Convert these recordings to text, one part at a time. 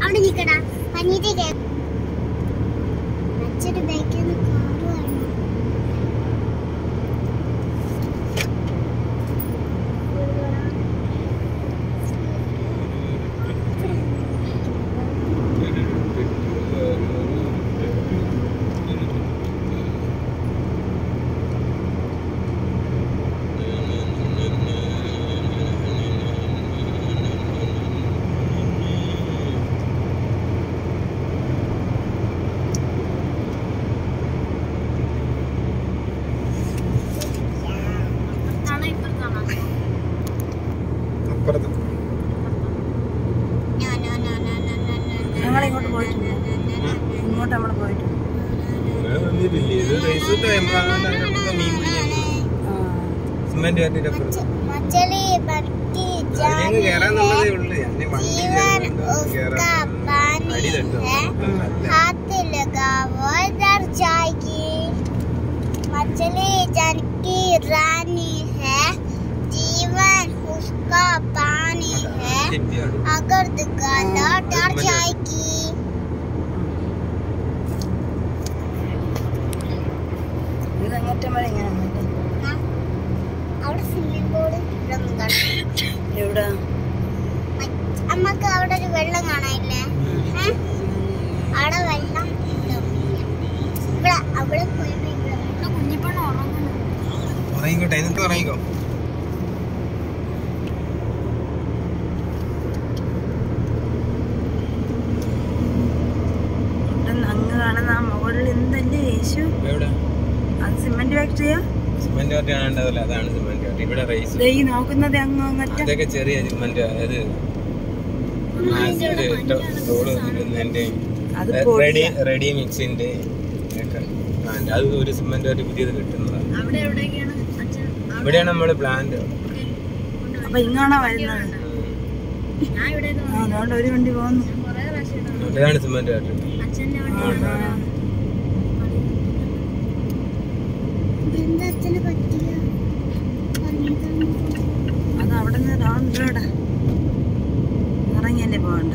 അവിടെ നിൽക്കടാ പഞ്ഞിട്ടേക്ക് അച്ഛൻ്റെ ബാക്കിൽ നിന്ന് ഞങ്ങളിങ്ങോട്ട് പോയിട്ടുണ്ട്. ഇങ്ങോട്ട് നമ്മൾ പോയിട്ടുണ്ട്. मछली जन की रानी है, जीवन उसका पानी है, अगर गला डर जाएगी। അവിടെ സ്വിമ്മിംഗ് പൂള് എവിടെ അമ്മക്ക് അവിടെ ഒരു വെള്ളം കാണാനില്ലേ? അവിടെ വെള്ളം ഇവിടെ അവിടെ പോയിട്ട് കുഞ്ഞിപ്പണ ഉറങ്ങിക്കോട്ടെ എന്നിട്ട് ഉറങ്ങിക്കോ. അങ്ങ് കാണുന്ന ആ മുകളിൽ എന്തല്ലേ യേശു? അത് സിമന്റ് ഫാക്ടറിയാ? സിമന്റ് ഫാക്ടറി കാണേണ്ടതല്ല, അതാണ് സിമന്റ് ഫാക്ടറി. ഇവിടെ റൈസ് ഈ നോക്കുന്നത് അതൊക്കെ ചെറിയ സിമന്റ് റെഡി മിക്സിന്റെ അത് ഒരു സിമന്റ് ഫാക്ടറി പുതിയത് കിട്ടുന്നതാണ്. ഇവിടെയാണ് നമ്മുടെ പ്ലാന്റ്. അപ്പൊ ഇങ്ങാണോ വരുന്നത്? അതുകൊണ്ട് ഒരു വണ്ടി പോകുന്നു. ഇതാണ് സിമന്റ് ഫാക്ടറി. അത് അവിടെ നിന്ന് റൗണ്ട് റോഡാ, ഇറങ്ങിയല്ലേ പോകണ്ട.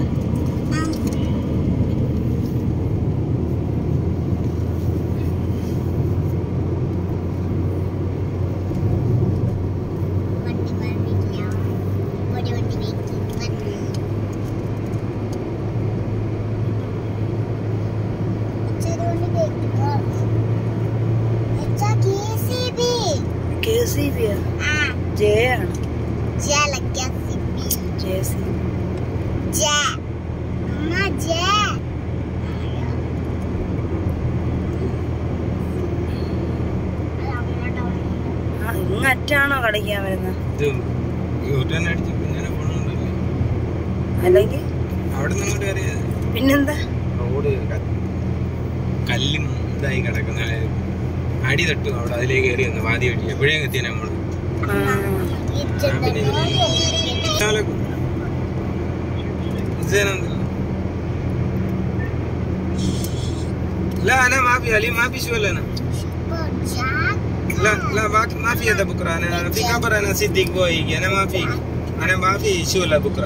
ഇങ്ങറ്റാണോ കളിക്കാൻ വരുന്നത്? അല്ലെങ്കിൽ പിന്നെന്താ? റോഡ് കല്ലും ഇതായി കിടക്കുന്ന അടി തട്ടു അവിടെ, അതിലേക്ക് കയറി വന്നു വാതി വഴി. എപ്പോഴേക്കും എത്തിയ നമ്മള് لا انا ما في علي ما في شو لنا لا ما في هذا بكره انا في خبر انا صديق بويجي انا ما في شو لا بكره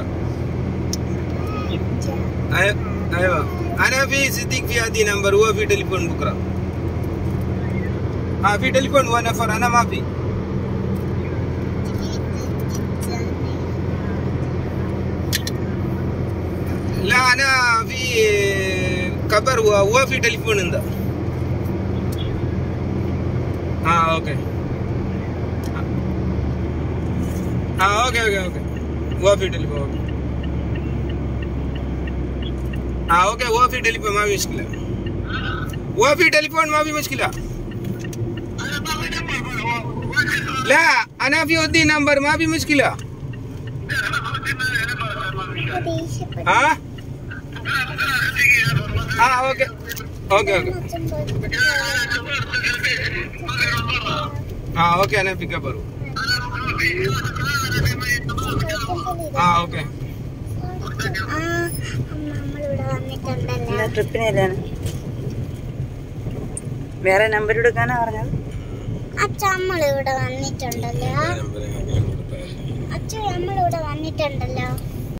ايوه انا في صديق في هذه نمبر هو في تليفون بكره في تليفون هو نفر انا ما في لا انا في خبر هو في تليفون عنده اوكي اوكي هو في تليفون اوكي هو في تليفون ما في مشكله هو في تليفون ما في مشكله لا انا في ودي نمبر ما في مشكله اوكي اوكي انا पिक करू ഓക്കേ ട്രിപ്പിനെല്ലാം വേറെ നമ്പർ എടുക്കാനാ പറഞ്ഞത്. അച്ഛൻ നമ്മളിവിടെ വന്നിട്ടുണ്ടല്ലോ.